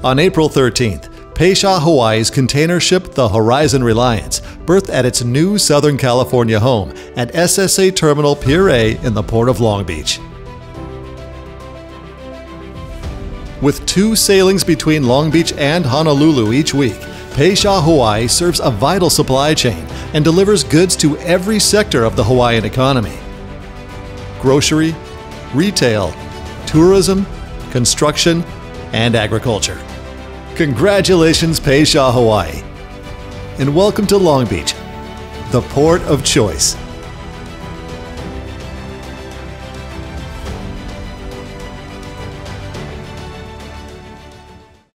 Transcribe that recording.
On April 13th, Pasha, Hawaii's container ship, the Horizon Reliance, berthed at its new Southern California home at SSA Terminal Pier A in the port of Long Beach. With 2 sailings between Long Beach and Honolulu each week, Pasha, Hawaii serves a vital supply chain and delivers goods to every sector of the Hawaiian economy: grocery, retail, tourism, construction, and agriculture. Congratulations, Pasha, Hawaii, and welcome to Long Beach, the port of choice.